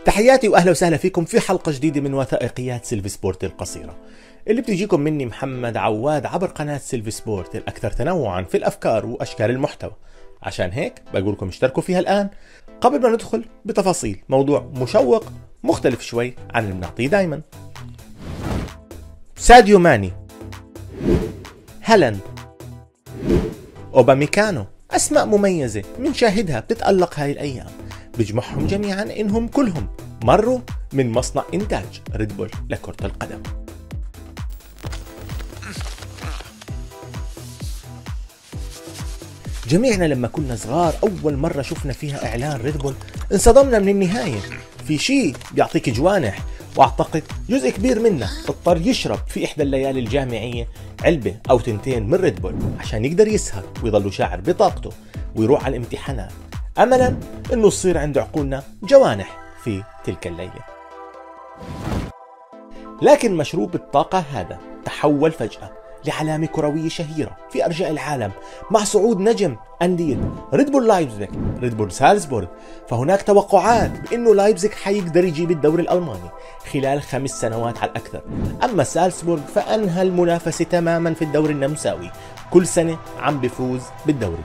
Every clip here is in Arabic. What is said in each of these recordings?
تحياتي واهلا وسهلا فيكم في حلقة جديدة من وثائقيات سيلفي سبورت القصيرة اللي بتجيكم مني محمد عواد عبر قناة سيلفي سبورت الأكثر تنوعا في الأفكار وأشكال المحتوى. عشان هيك بقول لكم اشتركوا فيها الآن قبل ما ندخل بتفاصيل موضوع مشوق مختلف شوي عن اللي بنعطيه دايما. ساديو ماني، هالاند، أوباميكانو، أسماء مميزة بنشاهدها بتتألق هاي الأيام، بيجمعهم جميعا إنهم كلهم مروا من مصنع إنتاج ريد بول لكرة القدم. جميعنا لما كنا صغار أول مرة شفنا فيها إعلان ريد بول انصدمنا من النهاية. في شيء بيعطيك جوانح، واعتقد جزء كبير منا اضطر يشرب في إحدى الليالي الجامعية علبة أو تنتين من ريد بول عشان يقدر يسهر ويضل شاعر بطاقته ويروح على الامتحانات، أملا إنه يصير عند عقولنا جوانح في تلك الليلة. لكن مشروب الطاقة هذا تحول فجأة لعلامة كروية شهيرة في أرجاء العالم مع صعود نجم أندية ريد بول لايبزيغ، ريد بول سالزبورغ. فهناك توقعات بأنه لايبزيغ حيقدر يجيب الدوري الألماني خلال 5 سنوات على الأكثر، أما سالزبورغ فأنهى المنافسة تماما في الدوري النمساوي، كل سنة عم بيفوز بالدوري.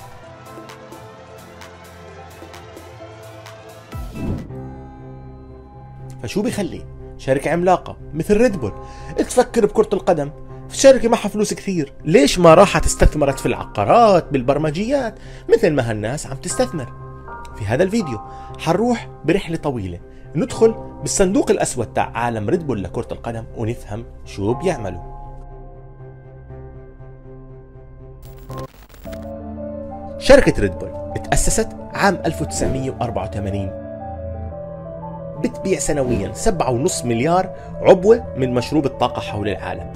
فشو بيخلي شركة عملاقة مثل ريد بول تفكر بكرة القدم؟ في شركة معها فلوس كثير، ليش ما راحت استثمرت في العقارات بالبرمجيات مثل ما هالناس عم تستثمر؟ في هذا الفيديو حنروح برحلة طويلة ندخل بالصندوق الأسود تاع عالم ريد بول لكرة القدم ونفهم شو بيعملوا. شركة ريد بول تأسست عام 1984، بتبيع سنويا 7.5 مليار عبوة من مشروب الطاقة حول العالم.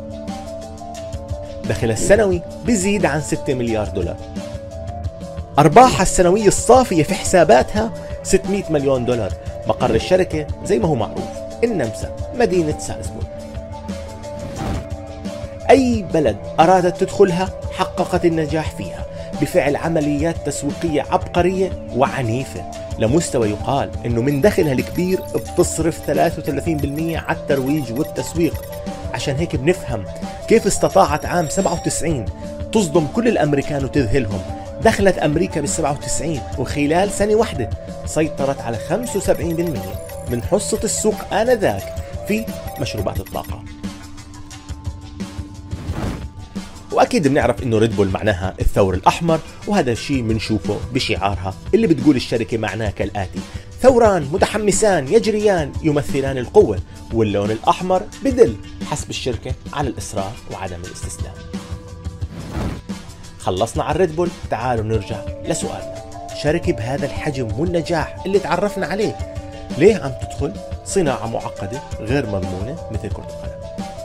دخلها السنوي بيزيد عن 6 مليار دولار. أرباحها السنوية الصافية في حساباتها 600 مليون دولار. مقر الشركة زي ما هو معروف النمسا، مدينة سالزبورغ. أي بلد أرادت تدخلها حققت النجاح فيها بفعل عمليات تسويقية عبقرية وعنيفة، لمستوى يقال انه من دخلها الكبير بتصرف 33% على الترويج والتسويق. عشان هيك بنفهم كيف استطاعت عام 97 تصدم كل الامريكان وتذهلهم. دخلت امريكا بال97 وخلال سنة واحدة سيطرت على 75% من حصة السوق آنذاك في مشروبات الطاقة. واكيد بنعرف انه ريد بول معناها الثور الاحمر، وهذا الشيء بنشوفه بشعارها اللي بتقول الشركه معناه كالاتي: ثوران متحمسان يجريان يمثلان القوه، واللون الاحمر بدل حسب الشركه على الاصرار وعدم الاستسلام. خلصنا على ريد بول، تعالوا نرجع لسؤالنا. شركه بهذا الحجم والنجاح اللي تعرفنا عليه ليه عم تدخل صناعه معقده غير مضمونه مثل كرة القدم؟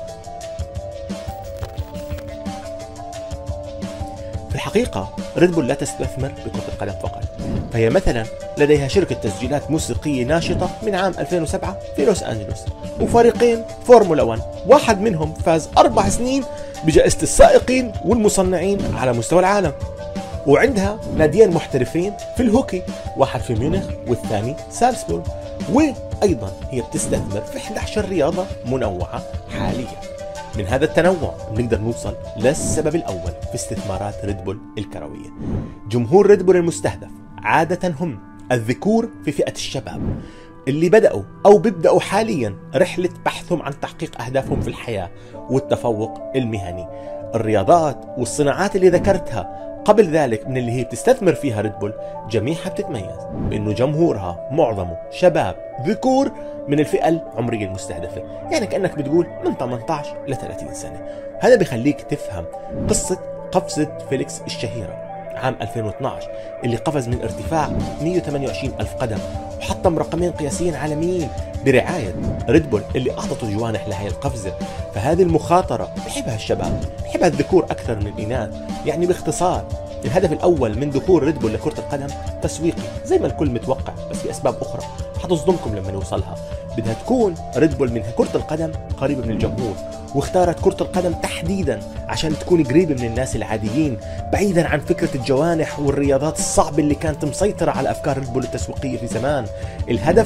في الحقيقة ريد بول لا تستثمر بكرة القدم فقط، فهي مثلا لديها شركة تسجيلات موسيقية ناشطة من عام 2007 في لوس أنجلوس، وفريقين فورمولا 1، واحد منهم فاز 4 سنين بجائزة السائقين والمصنعين على مستوى العالم، وعندها ناديين محترفين في الهوكي، واحد في ميونخ والثاني سالزبورغ، وأيضا هي بتستثمر في 11 رياضة منوعة حاليا. من هذا التنوع بنقدر نوصل للسبب الأول في استثمارات ريد بول الكروية. جمهور ريد بول المستهدف عادة هم الذكور في فئة الشباب اللي بدأوا أو بيبدأوا حاليا رحلة بحثهم عن تحقيق أهدافهم في الحياة والتفوق المهني. الرياضات والصناعات اللي ذكرتها قبل ذلك من اللي هي بتستثمر فيها ريد بول جميعها بتتميز بأنه جمهورها معظمه شباب ذكور من الفئة العمرية المستهدفة، يعني كأنك بتقول من 18 ل 30 سنة. هذا بيخليك تفهم قصة قفزة فيليكس الشهيرة عام 2012 اللي قفز من ارتفاع 128 ألف قدم وحطم رقمين قياسيين عالميين برعاية ريد بول اللي أعطته جوانح لهي القفزة. فهذه المخاطرة بحبها الشباب، بحبها الذكور أكثر من الإناث. يعني باختصار الهدف الأول من دخول ريد بول لكرة القدم تسويقي زي ما الكل متوقع، بس لأسباب أخرى حتصدمكم لما نوصلها. بدها تكون ريد بول من كرة القدم قريبة من الجمهور، واختارت كرة القدم تحديدا عشان تكون قريبة من الناس العاديين، بعيدا عن فكرة الجوانح والرياضات الصعبة اللي كانت مسيطرة على أفكار ريد بول التسويقية في زمان. الهدف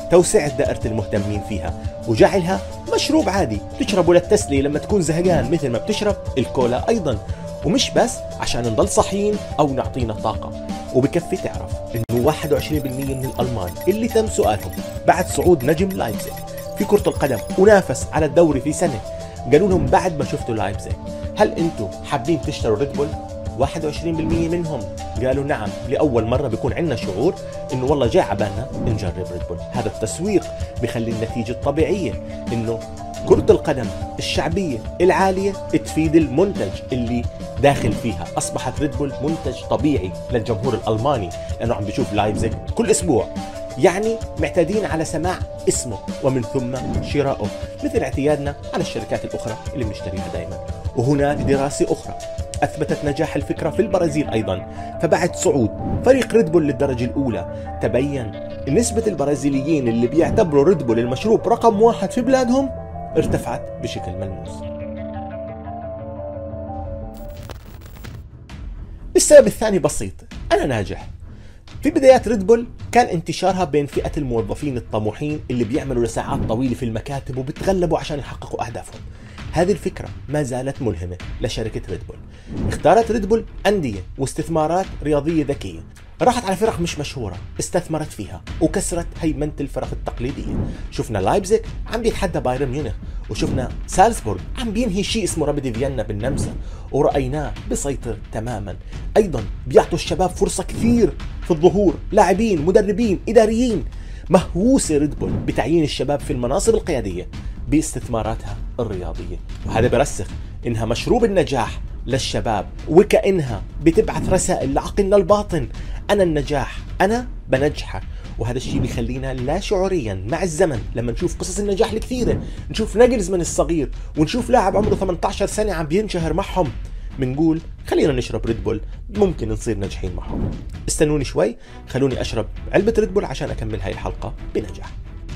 توسعة دائرة المهتمين فيها وجعلها مشروب عادي تشربه للتسلية لما تكون زهقان مثل ما بتشرب الكولا أيضا، ومش بس عشان نضل صحيين أو نعطينا طاقة. وبكفي تعرف إنه 21% من الألمان اللي تم سؤالهم بعد صعود نجم لايبزيغ في كرة القدم ونافس على الدوري في سنة قالوا لهم بعد ما شفتوا لايبزيغ هل أنتم حابين تشتروا ريد بول؟ 21% منهم قالوا نعم، لأول مرة بيكون عندنا شعور إنه والله جاي عبالنا نجرب ريد بول. هذا التسويق بيخلي النتيجة الطبيعية إنه كرة القدم الشعبية العالية تفيد المنتج اللي داخل فيها. أصبحت ريد بول منتج طبيعي للجمهور الألماني لأنه عم بيشوف لايبزيغ كل أسبوع، يعني معتادين على سماع اسمه ومن ثم شراؤه مثل اعتيادنا على الشركات الأخرى اللي بنشتريها دائما. وهناك دراسة أخرى أثبتت نجاح الفكرة في البرازيل أيضا، فبعد صعود فريق ريد بول للدرجة الأولى تبين نسبة البرازيليين اللي بيعتبروا ريد بول المشروب رقم 1 في بلادهم ارتفعت بشكل ملموس. السبب الثاني بسيط، أنا ناجح. في بدايات ريد بول كان انتشارها بين فئة الموظفين الطموحين اللي بيعملوا لساعات طويلة في المكاتب وبتغلبوا عشان يحققوا أهدافهم. هذه الفكرة ما زالت ملهمة لشركة ريد بول. اختارت ريد بول أندية واستثمارات رياضية ذكية، راحت على فرق مش مشهورة استثمرت فيها وكسرت هيمنة الفرق التقليدية. شفنا لايبزيغ عم بيتحدى بايرن ميونخ، وشفنا سالزبورغ عم بينهي شيء اسمه رابيد فيينا بالنمسا، ورأيناه بيسيطر تماما. أيضا بيعطوا الشباب فرصة كثير في الظهور، لاعبين مدربين إداريين. مهووسة ريد بول بتعيين الشباب في المناصب القيادية باستثماراتها الرياضية، وهذا برسخ إنها مشروب النجاح للشباب، وكأنها بتبعث رسائل لعقلنا الباطن أنا النجاح، أنا بنجحك. وهذا الشيء بيخلينا لا شعوريا مع الزمن لما نشوف قصص النجاح الكثيرة، نشوف ناجلزمان الصغير ونشوف لاعب عمره 18 سنة عم بينشهر معهم، بنقول خلينا نشرب ريد بول ممكن نصير ناجحين معهم. استنوني شوي، خلوني أشرب علبة ريد بول عشان أكمل هاي الحلقة بنجاح.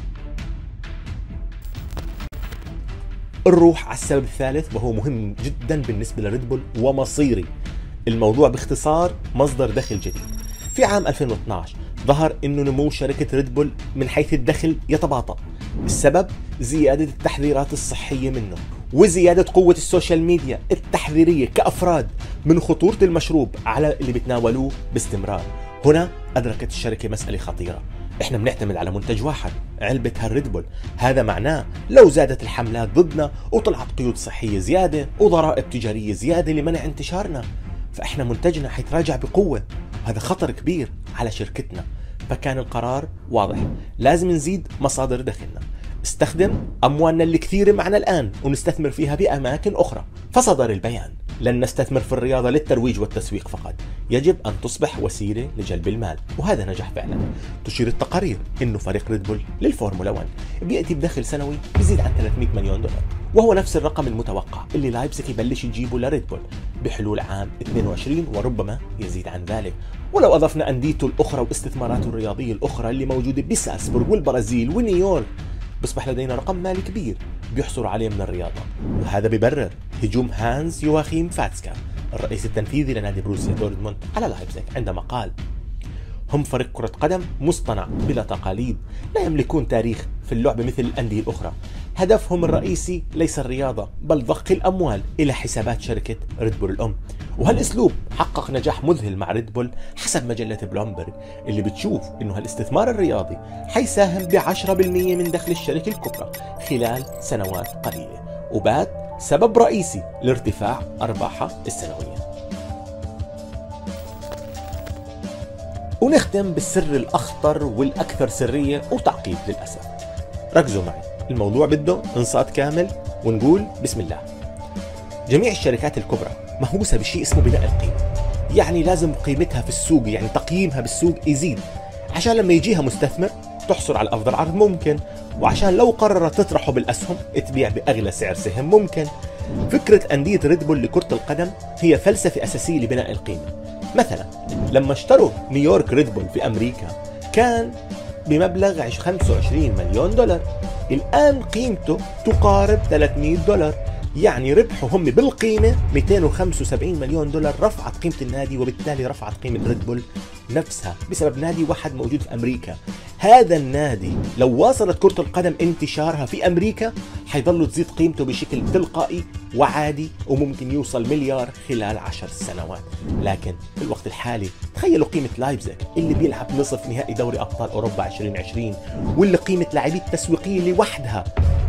نروح على السبب الثالث وهو مهم جدا بالنسبة لريد بول ومصيري. الموضوع باختصار مصدر دخل جديد. في عام 2012 ظهر انه نمو شركة ريد بول من حيث الدخل يتباطأ. السبب زيادة التحذيرات الصحية منه، وزيادة قوة السوشيال ميديا التحذيرية كأفراد من خطورة المشروب على اللي بتناولوه باستمرار. هنا أدركت الشركة مسألة خطيرة، احنا بنعتمد على منتج واحد، علبة هالريد بول. هذا معناه لو زادت الحملات ضدنا وطلعت قيود صحية زيادة وضرائب تجارية زيادة لمنع انتشارنا، فاحنا منتجنا حيتراجع بقوة، وهذا خطر كبير على شركتنا. فكان القرار واضح، لازم نزيد مصادر دخلنا، استخدم أموالنا الكثيرة معنا الآن ونستثمر فيها بأماكن أخرى. فصدر البيان لن نستثمر في الرياضة للترويج والتسويق فقط، يجب أن تصبح وسيلة لجلب المال، وهذا نجح فعلا. تشير التقارير أنه فريق ريد بول للفورمولا 1 بيأتي بدخل سنوي بيزيد عن 300 مليون دولار، وهو نفس الرقم المتوقع اللي لايبزيغ يبلش يجيبه لريد بول بحلول عام 22 وربما يزيد عن ذلك. ولو أضفنا أنديته الأخرى واستثماراته الرياضية الأخرى اللي موجودة بسالزبورغ والبرازيل ونيويورك، بيصبح لدينا رقم مالي كبير بيحصل عليه من الرياضة. وهذا بيبرر هجوم هانز يواخيم فاتسكا الرئيس التنفيذي لنادي بروسيا دورتموند على لايبزيغ عندما قال: هم فريق كرة قدم مصطنع بلا تقاليد، لا يملكون تاريخ في اللعبة مثل الأندية الأخرى. هدفهم الرئيسي ليس الرياضة بل ضخ الأموال إلى حسابات شركة ريد بول الأم. وهالأسلوب حقق نجاح مذهل مع ريد بول حسب مجلة بلومبرج، اللي بتشوف إنه هالاستثمار الرياضي حيساهم ب10% من دخل الشركة الكبرى خلال سنوات قليلة، وبات سبب رئيسي لارتفاع أرباحها السنوية. ونختم بالسر الأخطر والأكثر سرية وتعقيد للأسف. ركزوا معي، الموضوع بده انصات كامل ونقول بسم الله. جميع الشركات الكبرى مهووسة بشيء اسمه بناء القيمة، يعني لازم قيمتها في السوق، يعني تقييمها بالسوق يزيد عشان لما يجيها مستثمر تحصل على أفضل عرض ممكن، وعشان لو قررت تطرحه بالأسهم تبيع بأغلى سعر سهم ممكن. فكرة أندية ريد بول لكرة القدم هي فلسفة أساسية لبناء القيمة. مثلا لما اشتروا نيويورك ريد بول في أمريكا كان بمبلغ 25 مليون دولار، الآن قيمته تقارب 300 دولار، يعني ربحوا هم بالقيمة 275 مليون دولار. رفعت قيمة النادي وبالتالي رفعت قيمة ريد بول نفسها بسبب نادي واحد موجود في أمريكا. هذا النادي لو واصلت كرة القدم انتشارها في أمريكا حيظل تزيد قيمته بشكل تلقائي وعادي، وممكن يوصل مليار خلال 10 سنوات. لكن في الوقت الحالي تخيلوا قيمة لايبزيغ اللي بيلعب نصف نهائي دوري أبطال أوروبا 2020، واللي قيمة لاعبيه التسويقية لوحدها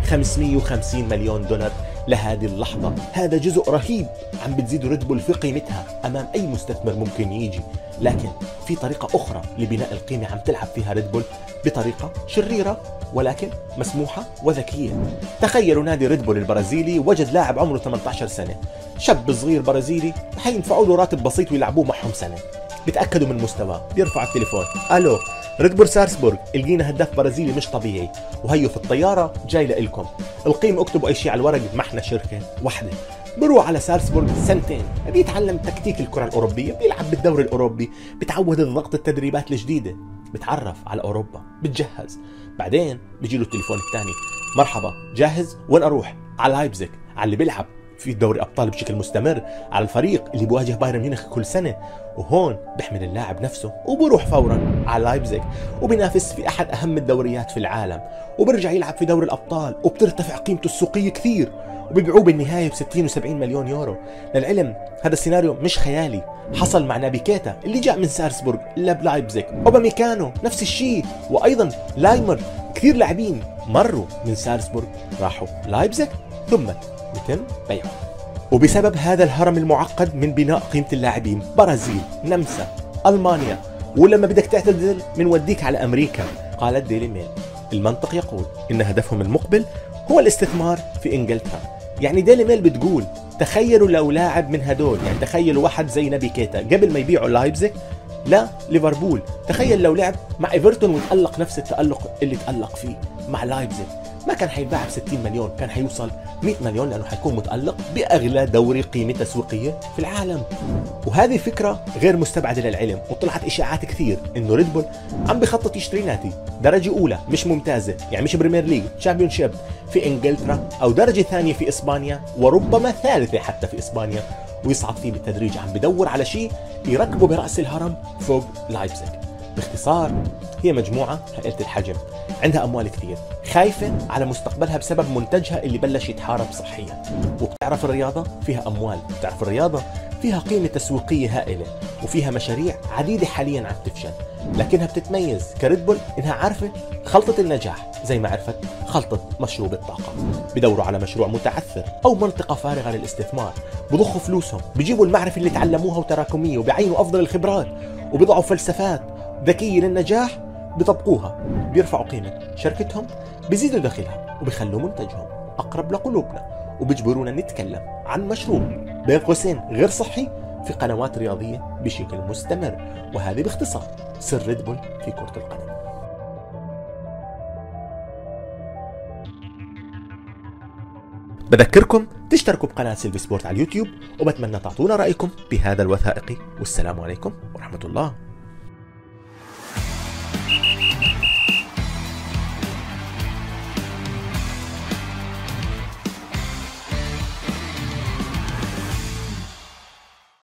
550 مليون دولار لهذه اللحظة. هذا جزء رهيب عم بتزيد ريد بول في قيمتها أمام أي مستثمر ممكن يجي. لكن في طريقة أخرى لبناء القيمة عم تلعب فيها ريد بول بطريقة شريرة ولكن مسموحة وذكية. تخيلوا نادي ريد بول البرازيلي وجد لاعب عمره 18 سنة، شاب صغير برازيلي، حيدفعوا له راتب بسيط ويلعبوه معهم سنة. بيتأكدوا من مستواه، بيرفع التليفون، ألو ريد بول سالزبورغ، لقينا هداف برازيلي مش طبيعي وهيو في الطيارة جاي لإلكم، القيمة اكتبوا أي شيء على الورق، ما احنا شركة واحدة. بروح على سالزبورغ سنتين، بيتعلم تكتيك الكرة الأوروبية، بيلعب بالدوري الأوروبي، بتعود الضغط التدريبات الجديدة، بتعرف على أوروبا، بتجهز. بعدين بيجي له التليفون الثاني، مرحبا جاهز؟ وين أروح؟ على لايبزيغ، على اللي بيلعب في دوري أبطال بشكل مستمر، على الفريق اللي بيواجه بايرن ميونخ كل سنة. وهون بيحمل اللاعب نفسه وبروح فورا على لايبزيغ وبينافس في أحد أهم الدوريات في العالم، وبرجع يلعب في دوري الأبطال وبترتفع قيمته السوقية كثير، وبيبيعوه بالنهاية ب60 و70 مليون يورو. للعلم هذا السيناريو مش خيالي، حصل مع نابي كيتا اللي جاء من سالزبورغ للايبزيغ، اوباميكانو نفس الشيء، وايضا لايمر. كثير لاعبين مروا من سالزبورغ راحوا لايبزيغ ثم يتم بيعهم. وبسبب هذا الهرم المعقد من بناء قيمة اللاعبين، برازيل، نمسا، ألمانيا، ولما بدك تعتدل منوديك على أمريكا. قالت ديلي ميل المنطق يقول إن هدفهم المقبل هو الاستثمار في إنجلترا. يعني ديلي ميل بتقول تخيلوا لو لاعب من هدول، يعني تخيلوا واحد زي نابي كيتا قبل ما يبيعوا لايبزيغ لا ليفربول، تخيل لو لعب مع ايفرتون وتألق نفس التألق اللي تألق فيه مع لايبزيغ، ما كان حيتباع ب60 مليون، كان حيوصل 100 مليون، لأنه حيكون متألق بأغلى دوري قيمة تسويقية في العالم. وهذه فكرة غير مستبعدة للعلم، وطلعت إشاعات كثير إنه ريد بول عم بخطط يشتري نادي درجة أولى مش ممتازة، يعني مش بريمير ليج، تشامبيونشيب في إنجلترا، أو درجة ثانية في إسبانيا، وربما ثالثة حتى في إسبانيا، ويصعد فيه بالتدريج. عم بدور على شيء يركبه برأس الهرم فوق لايبزيغ. باختصار هي مجموعة هائلة الحجم، عندها أموال كثير، خايفة على مستقبلها بسبب منتجها اللي بلش يتحارب صحيا. وبتعرف الرياضة فيها أموال، بتعرف الرياضة فيها قيمة تسويقية هائلة، وفيها مشاريع عديدة حاليا عم تفشل، لكنها بتتميز كريد بول إنها عارفة خلطة النجاح زي ما عرفت خلطة مشروب الطاقة. بدوروا على مشروع متعثر أو منطقة فارغة للاستثمار، بضخوا فلوسهم، بيجيبوا المعرفة اللي تعلموها وتراكمية، وبيعينوا أفضل الخبرات، وبيضعوا فلسفات ذكية للنجاح بيطبقوها، بيرفعوا قيمة شركتهم، بيزيدوا دخلها، وبيخلوا منتجهم أقرب لقلوبنا، وبيجبرونا نتكلم عن مشروب بين قوسين غير صحي في قنوات رياضية بشكل مستمر. وهذه باختصار سر ريد بول في كرة القدم. بذكركم تشتركوا بقناة سيلفي سبورت على اليوتيوب، وبتمنى تعطونا رأيكم بهذا الوثائقي، والسلام عليكم ورحمة الله.